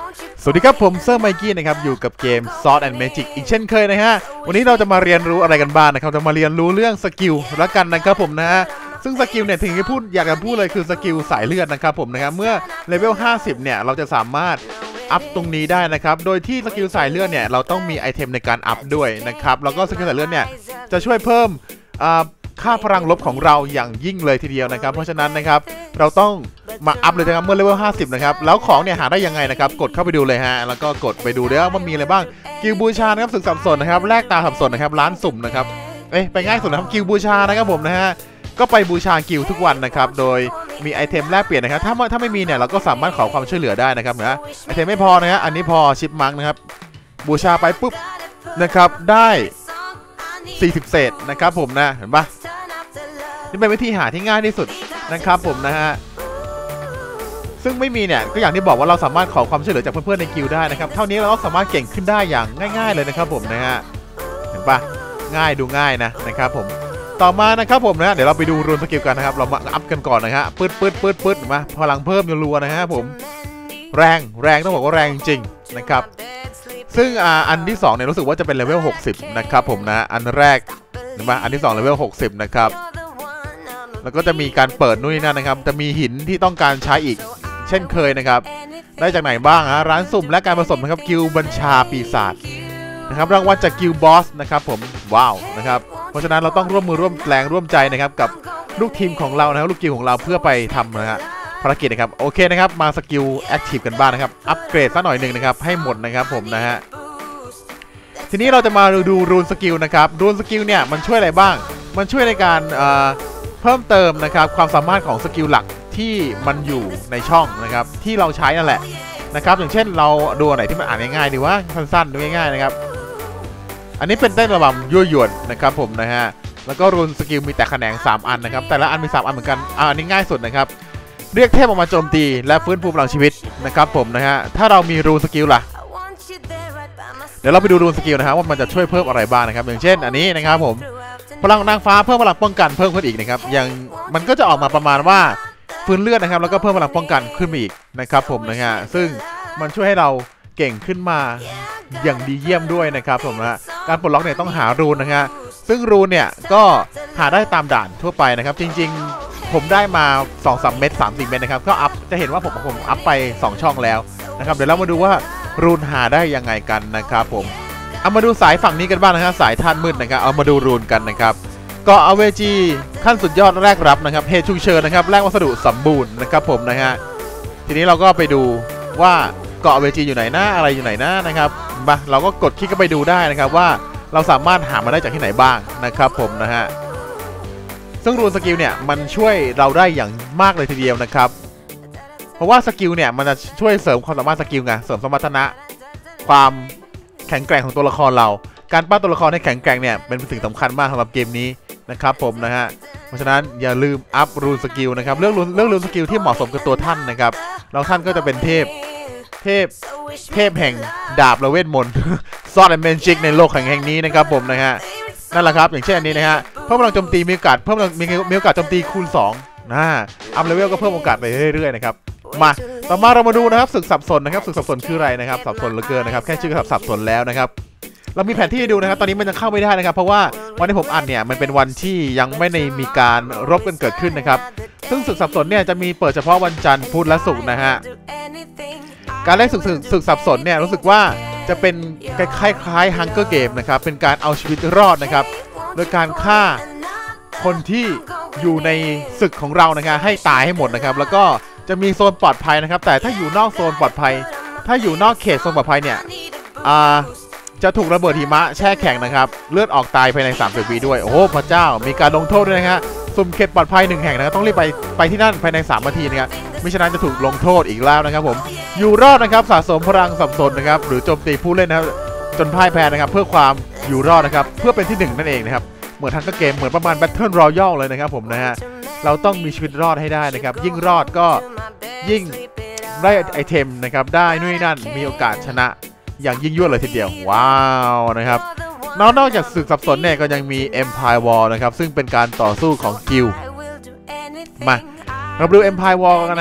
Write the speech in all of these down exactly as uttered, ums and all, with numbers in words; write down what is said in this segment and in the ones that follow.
สวัสดีครับผมเซอร์ไมกี้นะครับอยู่กับเกม Sword and Magic อีกเช่นเคยนะฮะวันนี้เราจะมาเรียนรู้อะไรกันบ้างนะครับจะมาเรียนรู้เรื่องสกิลละกันนะครับผมนะฮะซึ่งสกิลเนี่ยถึงที่พูดอยากจะพูดเลยคือสกิลสายเลือดนะครับผมนะครับเมื่อเลเวลห้าสิบเนี่ยเราจะสามารถอัพตรงนี้ได้นะครับโดยที่สกิลสายเลือดเนี่ยเราต้องมีไอเทมในการอัพด้วยนะครับแล้วก็สกิลสายเลือดเนี่ยจะช่วยเพิ่มค่าพลังลบของเราอย่างยิ่งเลยทีเดียวนะครับเพราะฉะนั้นนะครับเราต้องมาอัพเลยนะครับเมื่อเลเวลห้าสิบนะครับแล้วของเนี่ยหาได้ยังไงนะครับกดเข้าไปดูเลยฮะแล้วก็กดไปดูด้วยว่ามีอะไรบ้างกิลบูชานะครับศึกสับสนนะครับแลกตาสับสนนะครับร้านสุ่มนะครับเอ๊ะไปง่ายสุดนะครับกิลบูชานะครับผมนะฮะก็ไปบูชากิลทุกวันนะครับโดยมีไอเทมแลกเปลี่ยนนะครับถ้าถ้าไม่มีเนี่ยเราก็สามารถขอความช่วยเหลือได้นะครับนะไอเทมไม่พอนะฮะอันนี้พอชิปมังนะครับบูชาไปปุ๊บนะครับได้สี่สิบเศษนะครับผมนะเห็นปะนี่เป็นวิธีหาที่ง่ายที่สุดนะครับผมนะฮะซึ่งไม่มีเนี่ยก็อย่างที่บอกว่าเราสามารถขอความช่วยเหลือจากเพื่อนๆในกิลด์ได้นะครับเท่านี้เราก็สามารถเก่งขึ้นได้อย่างง่ายๆเลยนะครับผมนะฮะเห็นปะง่ายดูง่ายนะนะครับผมต่อมานะครับผมนะเดี๋ยวเราไปดูรูนสกิลกันนะครับเรามาอัพกันก่อนนะฮะปืดปืดปืดปืดมาพลังเพิ่มรัวๆนะฮะผมแรงแรงต้องบอกว่าแรงจริงนะครับซึ่งอันที่สองเนี่ยรู้สึกว่าจะเป็นเลเวลหกสิบนะครับผมนะอันแรกเห็นปะอันที่สองเลเวลหกสิบนะครับแล้วก็จะมีการเปิดนู่นนี่นั่นนะครับจะมีหินที่ต้องการใช้อีกเช่นเคยนะครับได้จากไหนบ้างฮะร้านสุ่มและการผสมนะครับกิลบัญชาปีศาจนะครับรางวัลจากกิลบอสนะครับผมว้าวนะครับเพราะฉะนั้นเราต้องร่วมมือร่วมแรงร่วมใจนะครับกับลูกทีมของเรานะครับลูกกิลของเราเพื่อไปทำนะฮะภารกิจนะครับโอเคนะครับมาสกิลแอคทีฟกันบ้างนะครับอัปเกรดสักหน่อยหนึ่งนะครับให้หมดนะครับผมนะฮะทีนี้เราจะมาดูรูนสกิลนะครับรูนสกิลเนี่ยมันช่วยอะไรบ้างมันช่วยในการเพิ่มเติมนะครับความสามารถของสกิลหลักที่มันอยู่ในช่องนะครับที่เราใช้นั่นแหละนะครับอย่างเช่นเราดูอะไรที่มันอ่านง่ายๆดีว่าสั้นๆดูง่ายๆนะครับอันนี้เป็นเต้นระบำยั่วยวนนะครับผมนะฮะแล้วก็รูนสกิลมีแต่แขนงสามอันนะครับแต่ละอันมีสามอันเหมือนกันอ่าอันนี้ง่ายสุดนะครับเรียกเทพออกมาโจมตีและฟื้นฟูพลังชีวิตนะครับผมนะฮะถ้าเรามีรูนสกิลล่ะเดี๋ยวเราไปดูรูนสกิลนะครับว่ามันจะช่วยเพิ่มอะไรบ้างนะครับอย่างเช่นอันนี้นะครับผมพลังนางฟ้าเพิ่มพลังป้องกันเพิ่มขึ้นอีกนะครับอย่างมันก็จะออกมาประมาณว่าฟื้นเลือดนะครับแล้วก็เพิ่มพลังป้องกันขึ้นมาอีกนะครับผมนะฮะซึ่งมันช่วยให้เราเก่งขึ้นมาอย่างดีเยี่ยมด้วยนะครับผมนะการปลดล็อกเนี่ยต้องหารูนนะฮะซึ่งรูนเนี่ยก็หาได้ตามด่านทั่วไปนะครับจริงๆผมได้มา สองสาม เม็ด สามสี่ เม็ดนะครับก็อัพจะเห็นว่าผมผมอัพไปสองช่องแล้วนะครับเดี๋ยวเรามาดูว่ารูนหาได้ยังไงกันนะครับผมเอามาดูสายฝั่งนี้กันบ้างนะฮะสายธาตุมืดนะครับเอามาดูรูนกันนะครับก็เอาเวจีขั้นสุดยอดแรกรับนะครับเหตุฉุกเฉินนะครับแรกวัสดุสมบูรณ์นะครับผมนะฮะทีนี้เราก็ไปดูว่าเกาะเวจีอยู่ไหนหน้าอะไรอยู่ไหนหน้านะครับมาเราก็กดคลิกเข้าไปดูได้นะครับว่าเราสามารถหามาได้จากที่ไหนบ้างนะครับผมนะฮะซึ่งรูนสกิลเนี่ยมันช่วยเราได้อย่างมากเลยทีเดียวนะครับเพราะว่าสกิลเนี่ยมันจะช่วยเสริมความสามารถสกิลไงเสริมสมรรถนะความแข็งแกร่งของตัวละครเราการปั้นตัวละครให้แข็งแกร่งเนี่ยเป็นสิ่งสำคัญมากสำหรับเกมนี้นะครับผมนะฮะเพราะฉะนั้นอย่าลืมอัพรูนสกิลนะครับเรื่องรูนเรื่องรูนสกิลที่เหมาะสมกับตัวท่านนะครับแล้วท่านก็จะเป็นเทพเทพเทพแห่งดาบและเวทมนต์ซอสแอนด์แมจิกในโลกแห่งแห่งนี้นะครับผมนะฮะนั่นแหละครับอย่างเช่นอันนี้นะฮะเพิ่มพลังโจมตีมีโอกาสเพิ่มมีมีโอกาสโจมตีคูณสองนะอัพเลเวลก็เพิ่มโอกาสไปเรื่อยๆนะครับมาต่อมาเรามาดูนะครับศึกสับสนนะครับศึกสับสนคืออะไรนะครับสับสนเหลือเกินนะครับแค่ชื่อก็สับสนแล้วนะครับเรามีแผนที่ดูนะครับตอนนี้มันยังเข้าไม่ได้นะครับเพราะว่าวันที่ผมอัดเนี่ยมันเป็นวันที่ยังไม่ได้มีการรบกันเกิดขึ้นนะครับซึ่งศึกสับสนเนี่ยจะมีเปิดเฉพาะวันจันทร์พุธและศุกร์นะฮะการเล่นศึกศึกสับสนเนี่ยรู้สึกว่าจะเป็นคล้ายๆฮังเกอร์เกมนะครับเป็นการเอาชีวิตรอดนะครับโดยการฆ่าคนที่อยู่ในศึกของเรานะครับให้ตายให้หมดนะครับแล้วก็จะมีโซนปลอดภัยนะครับแต่ถ้าอยู่นอกโซนปลอดภัยถ้าอยู่นอกเขตโซนปลอดภัยเนี่ยอ่าจะถูกระเบิดหิมะแช่แข็งนะครับเลือดออกตายภายในสามสิบวิด้วยโอ้โหพระเจ้ามีการลงโทษด้วยนะฮะสุ่มเขตปลอดภัยหนึ่งแห่งนะครับต้องรีบไปไปที่นั่นภายในสามนาทีนะครับไม่ฉะนั้นจะถูกลงโทษอีกแล้วนะครับผมอยู่รอดนะครับสะสมพลังสับสนนะครับหรือโจมตีผู้เล่นนะครับจนพ่ายแพ้นะครับเพื่อความอยู่รอดนะครับเพื่อเป็นที่หนึ่งนั่นเองนะครับเหมือนทั้งเกมเหมือนประมาณ Battle Royale เลยนะครับผมนะฮะเราต้องมีชีวิตรอดให้ได้นะครับยิ่งรอดก็ยิ่งได้ไอเทมนะครับได้นู่นนี่นั่นมีโอกาสชนะอย่างยิ่งยวดเลยทีเดียวว้าวนะครับนอกจากศึกสับสนเนี่ยก็ยังมี Empire War นะครับซึ่งเป็นการต่อสู้ของกิลด์มาเราดู Empire War กันนะฮะ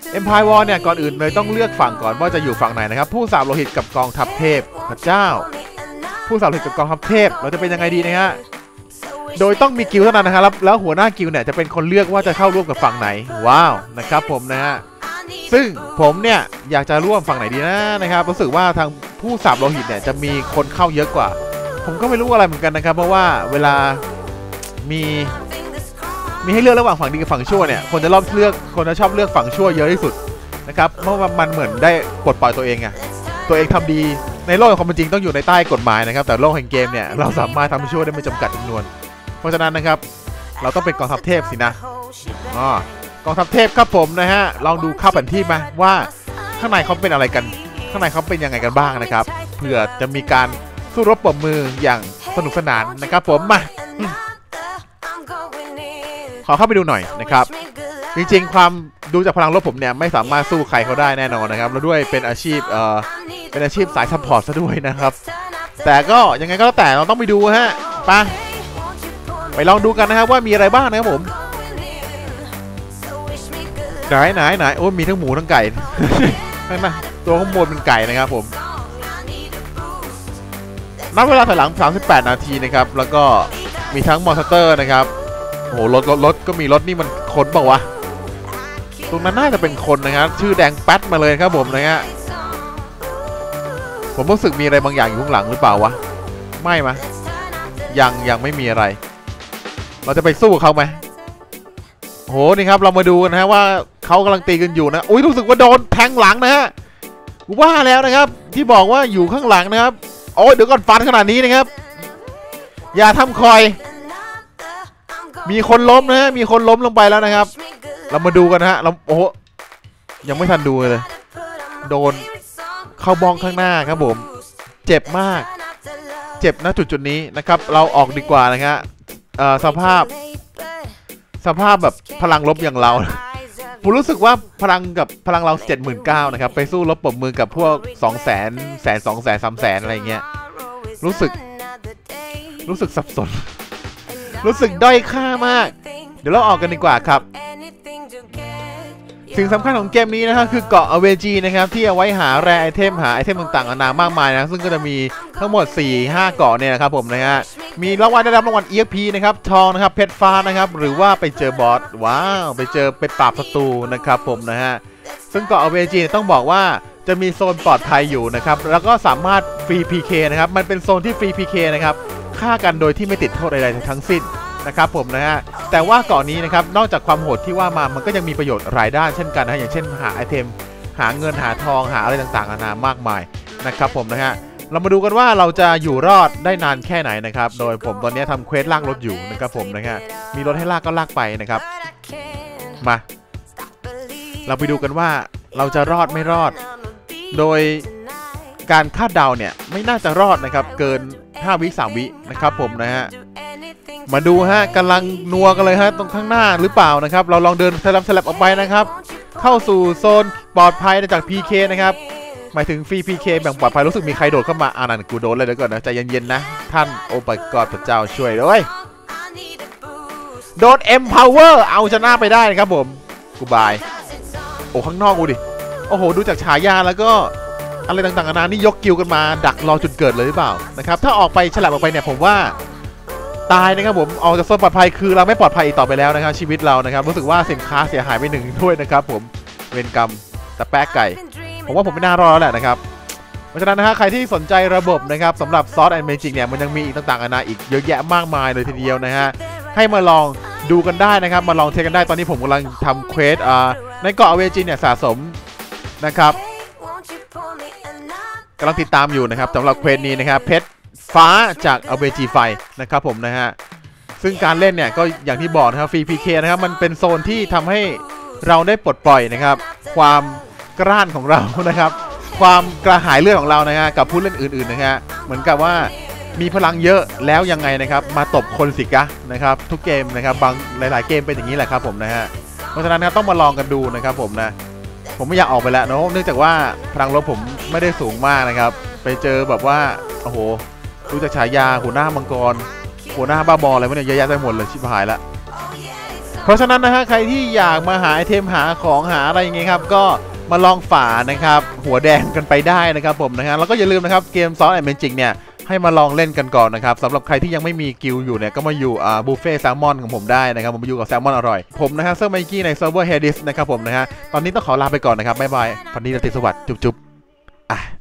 Empire War เนี่ยก่อนอื่นเลยต้องเลือกฝั่งก่อนว่าจะอยู่ฝั่งไหนนะครับผู้สาบโลหิตกับกองทัพเทพพระเจ้าผู้สาบโลหิตกับกองทัพเทพเราจะเป็นยังไงดีนะฮะโดยต้องมีกิลด์เท่านั้นนะครับแล้วหัวหน้ากิลด์เนี่ยจะเป็นคนเลือกว่าจะเข้าร่วมกับฝั่งไหนว้าวนะครับผมนะฮะซึ่งผมเนี่ยอยากจะร่วมฝั่งไหนดีนะนะครับรู้สึกว่าทางผู้สาบโลหิตเนี่ยจะมีคนเข้าเยอะกว่าผมก็ไม่รู้อะไรเหมือนกันนะครับเพราะว่าเวลามีมีให้เลือกระหว่างฝั่งดีกับฝั่งชั่วเนี่ยคนจะรอบเลือกคนจะชอบเลือกฝั่งชั่วเยอะที่สุดนะครับเพราะว่ามันเหมือนได้ปลดปล่อยตัวเองไงตัวเองทำดีในโลกของความเป็นจริงต้องอยู่ในใต้กฎหมายนะครับแต่โลกแห่งเกมเนี่ยเราสามารถทำชั่วได้ไม่จำกัดจำนวนเพราะฉะนั้นนะครับเราต้องเป็นกองทัพเทพสินะอ๋อกองทัพเทพครับผมนะฮะลองดูข้าวแผนที่มาว่าข้างในเขาเป็นอะไรกันข้างในเขาเป็นยังไงกันบ้างนะครับเผื่อจะมีการสู้รบปรบมืออย่างสนุกสนานนะครับผมมาขอเข้าไปดูหน่อยนะครับจริงๆความดูจากพลังรบผมเนี่ยไม่สามารถสู้ใครเขาได้แน่นอนนะครับแล้วด้วยเป็นอาชีพเอ่อเป็นอาชีพสายซัพพอร์ตซะด้วยนะครับแต่ก็ยังไงก็แล้วแต่เราต้องไปดูฮะไปไปลองดูกันนะครับว่ามีอะไรบ้างนะครับผมไหนไหนไหนโอ้มีทั้งหมูทั้งไก่นั่นนะตัวข้างบนเป็นไก่นะครับผมนับเวลาถอยหลังสามสิบแปดนาทีนะครับแล้วก็มีทั้งมอนสเตอร์นะครับโอ้โหรถรถรถก็มีรถนี่มันคนเปล่าวะตรงนั้นน่าจะเป็นคนนะครับชื่อแดงแป๊ดมาเลยครับผมนะฮะผมรู้สึกมีอะไรบางอย่างอยู่ข้างหลังหรือเปล่าวะไม่มะยังยังไม่มีอะไรเราจะไปสู้เขาไหมโหนี่ครับเรามาดูนะฮะว่าเขากำลังตีกันอยู่นะอุ้ยรู้สึกว่าโดนแทงหลังนะฮะว่าแล้วนะครับที่บอกว่าอยู่ข้างหลังนะครับโอ้ยเดี๋ยวก่อนฟันขนาดนี้นะครับอย่าทำคอยมีคนล้มนะฮะมีคนล้มลงไปแล้วนะครับเรามาดูกันนะฮะเราโอ้โหยังไม่ทันดูเลยโดนเข้าบ้องข้างหน้าครับผมเจ็บมากเจ็บนะจุดจุดนี้นะครับเราออกดีกว่านะฮะสภาพสภาพแบบพลังลบอย่างเราผมรู้สึกว่าพลังกับพลังเรา เจ็ดหมื่นเก้าพัน นะครับไปสู้รบปรบมือกับพวก สองแสน แสน สองแสน สามแสนอะไรเงี้ยรู้สึกรู้สึกสับสนรู้สึกด้อยค่ามากเดี๋ยวเราออกกันดีกว่าครับสิ่งสำคัญของเกมนี้นะครับคือเกาะอเวจีนะครับที่เอาไว้หาแร่ไอเทมหาไอเทมต่างๆนานามากมายนะซึ่งก็จะมีทั้งหมด สี่ห้า เกาะเนี่ยนะครับผมนะฮะมีรางวัลได้รับรางวัล อี เอ็กซ์ พี นะครับทองนะครับเพชรฟ้านะครับหรือว่าไปเจอบอสว้าวไปเจอไปปราบศัตรูนะครับผมนะฮะซึ่งเกาะอเวจีต้องบอกว่าจะมีโซนปลอดภัยอยู่นะครับแล้วก็สามารถฟรี พี เค นะครับมันเป็นโซนที่ฟรี พี เค นะครับฆ่ากันโดยที่ไม่ติดโทษใดๆทั้งสิ้นนะครับผมนะฮะแต่ว่าเกาะนี้นะครับนอกจากความโหดที่ว่ามามันก็ยังมีประโยชน์หลายด้านเช่นกันนะอย่างเช่นหาไอเทมหาเงินหาทองหาอะไรต่างๆนานามากมายนะครับผมนะฮะเรามาดูกันว่าเราจะอยู่รอดได้นานแค่ไหนนะครับโดยผมตอนนี้ทำเควสลากรถอยู่นะครับผมนะฮะมีรถให้ลากก็ลากไปนะครับมาเราไปดูกันว่าเราจะรอดไม่รอดโดยการคาดเดาเนี่ยไม่น่าจะรอดนะครับเกินห้าวิสามวินะครับผมนะฮะมาดูฮะกำลังนัวกันเลยฮะตรงข้างหน้าหรือเปล่านะครับเราลองเดินสลับสลับออกไปนะครับเข้าสู่โซนปลอดภัยจาก พี เค นะครับหมายถึงฟรี พี เค แบ่งปลอดภัยรู้สึกมีใครโดดเข้ามาอ่านั่นกูโดนเลยเดี๋ยวก่อนนะใจเย็นๆนะท่านโอ้ปกอดพระเจ้าช่วยด้วยโดน Empower เอาชนะไปได้นะครับผมกูบายโอ้ข้างนอกกูดิโอ้โหดูจากฉายาแล้วก็อะไรต่างๆนานานี่ยกกิวกันมาดักรอจุดเกิดเลยหรือเปล่านะครับถ้าออกไปฉลับออกไปเนี่ยผมว่าตายนะครับผมออกจากโซนปลอดภัยคือเราไม่ปลอดภัยอีกต่อไปแล้วนะครับชีวิตเรานะครับรู้สึกว่าสินค้าเสียหายไปหนึ่งด้วยนะครับผมเวรกรรมแต่แป๊กไก่ผมว่าผมไม่น่ารอดแล้วแหละนะครับเพราะฉะนั้นนะฮะใครที่สนใจระบบนะครับสำหรับ Sword and Magic เนี่ยมันยังมีอีกต่างๆนานาอีกเยอะแยะมากมายเลยทีเดียวนะฮะให้มาลองดูกันได้นะครับมาลองเทสกันได้ตอนนี้ผมกำลังทำเควสอ่าในเกาะอเวจีเนี่ยสะสมนะครับกำลังติดตามอยู่นะครับสำหรับเควสนี้นะครับเพชรฟ้าจากอเวจีไฟนะครับผมนะฮะซึ่งการเล่นเนี่ยก็อย่างที่บอกนะครับฟรี พี เค นะครับมันเป็นโซนที่ทำให้เราได้ปลดปล่อยนะครับความกล้านของเรานะครับความกระหายเลือดของเรานะฮะกับผู้เล่นอื่นๆนะฮะเหมือนกับว่ามีพลังเยอะแล้วยังไงนะครับมาตบคนสิกะนะครับทุกเกมนะครับบางหลายๆเกมเป็นอย่างนี้แหละครับผมนะฮะเพราะฉะนั้นต้องมาลองกันดูนะครับผมนะผมไม่อยากออกไปแล้วเนาะเนื่องจากว่าพลังรบผมไม่ได้สูงมากนะครับไปเจอแบบว่าโอ้โหดูจากฉายาหัวหน้ามังกรหัวหน้าบ้าบออะไรพวกนี้เยอะแยะไปหมดเลยชิบหายแล้วเพราะฉะนั้นนะฮะใครที่อยากมาหาไอเทมหาของหาอะไรอย่างเงี้ยครับก็มาลองฝานะครับหัวแดงกันไปได้นะครับผมนะฮะแล้วก็อย่าลืมนะครับเกม Sword and Magic เนี่ยให้มาลองเล่นกันก่อนนะครับสำหรับใครที่ยังไม่มีกิลอยู่เนี่ยก็มาอยู่อ่าบุฟเฟ่แซลมอนของผมได้นะครับผมมาอยู่กับแซลมอนอร่อยผมนะฮะเซอร์ไมกี้ในเซิร์ฟเวอร์เฮดิสนะครับผมนะฮะตอนนี้ต้องขอลาไปก่อนนะครับบ๊ายบายฝันดีราตรีสวัสดิ์จุ๊บๆอ่ะ